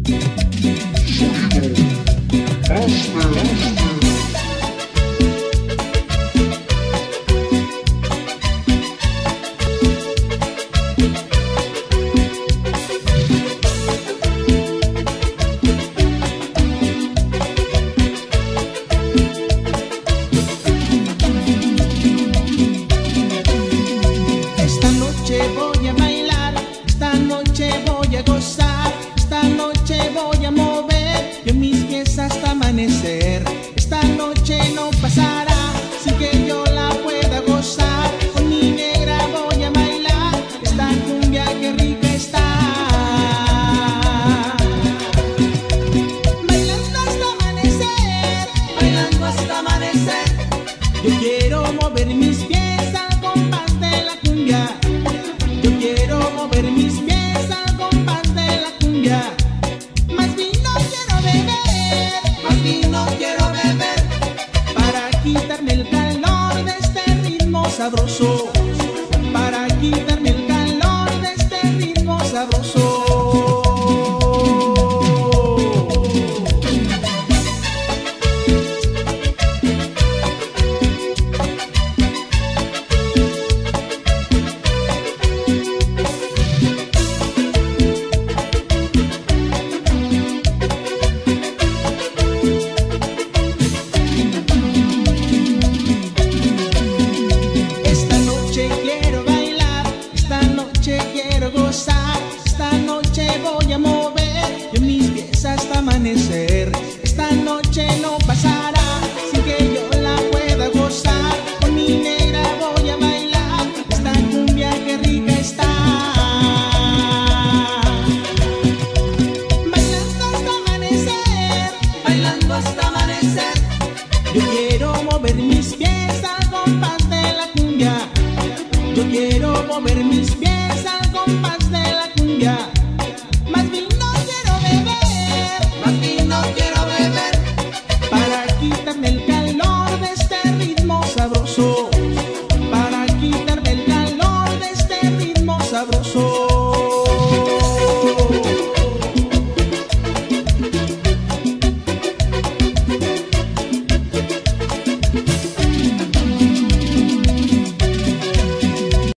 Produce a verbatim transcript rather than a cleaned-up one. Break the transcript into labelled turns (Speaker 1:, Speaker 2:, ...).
Speaker 1: Voy a bailar, esta noche voy a gozar, esta noche voy a mover yo mis pies hasta amanecer. Esta noche no pasará sin que yo la pueda gozar. Con mi negra voy a bailar esta cumbia que rica está. Bailando hasta amanecer, bailando hasta amanecer. Yo quiero mover mis pies al compás de la cumbia. Quiero mover mis pies al compás de la cumbia. Más vino quiero beber, más vino quiero beber, para quitarme el calor de este ritmo sabroso, para quitarme el calor de este ritmo sabroso. Quiero gozar, esta noche voy a mover yo mis pies hasta amanecer. Esta noche no pasará sin que yo la pueda gozar. Con mi negra voy a bailar esta cumbia que rica está. Bailando hasta amanecer, bailando hasta amanecer. Yo quiero mover mis pies al compás de la cumbia. Yo quiero mover mis pies al compás de la cumbia.